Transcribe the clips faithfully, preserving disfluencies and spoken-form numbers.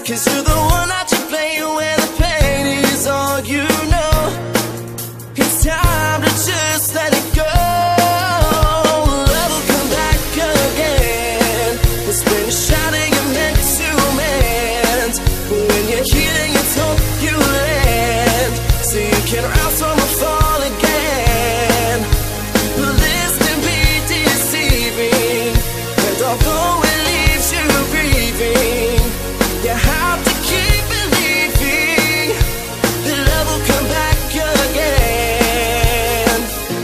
'cause you're the one that you play when the pain is all you know. It's time to just let it go. Love will come back again. It's when you're shouting you're meant to mend. When you're healing it's hope you land, so you can rise from a fall again. But this can be deceiving, and although it leaves you grieving, you have to keep believing that love will come back again.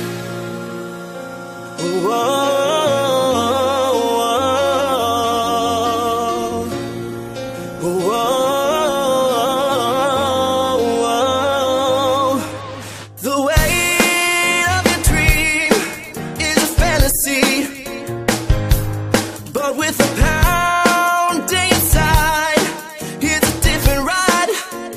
Whoa. The weight of your dream is a fantasy, but with a pounding inside, it's a different ride.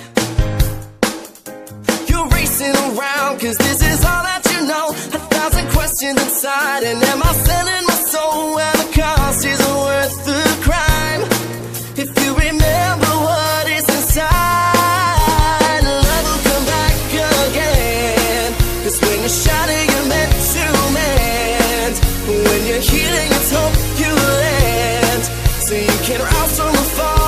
You're racing around 'cause this is all that you know. A thousand questions inside, and am I selling my soul where the cost isn't worth the crime? If you remember what is inside, love will come back again. 'Cause when you're shouting you're meant to mend. When you're healing it's hope you land, so you can rise from the fall